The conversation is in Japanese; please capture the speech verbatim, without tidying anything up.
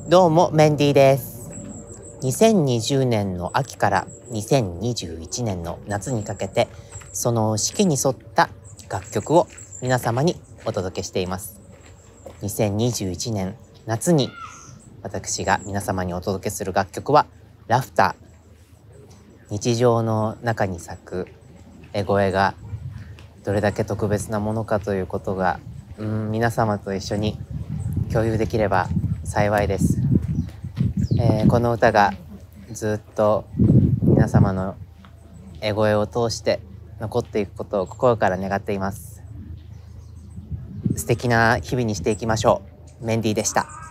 どうもメンディーです。にせんにじゅうねんの秋からにせんにじゅういちねんの夏にかけて、その四季に沿った楽曲を皆様にお届けしています。にせんにじゅういちねん夏に私が皆様にお届けする楽曲はラフター。日常の中に咲く笑声がどれだけ特別なものかということがうん皆様と一緒に共有できれば幸いです。えー、この歌がずっと皆様の笑声を通して残っていくことを心から願っています。素敵な日々にしていきましょう。メンディーでした。